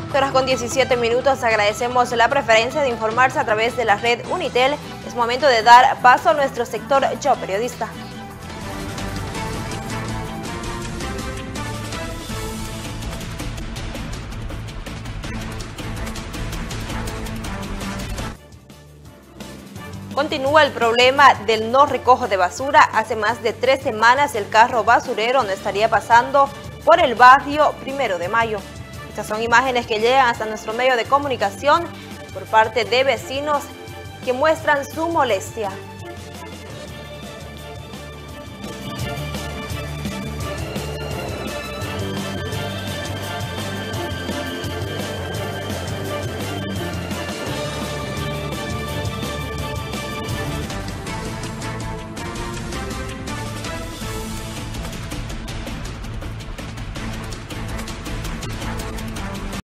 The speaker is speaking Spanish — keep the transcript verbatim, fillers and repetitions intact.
Horas con diecisiete minutos, agradecemos la preferencia de informarse a través de la red Unitel. Es momento de dar paso a nuestro sector Yo Periodista. Continúa el problema del no recojo de basura. Hace más de tres semanas el carro basurero no estaría pasando por el barrio Primero de Mayo. Estas son imágenes que llegan hasta nuestro medio de comunicación por parte de vecinos que muestran su molestia.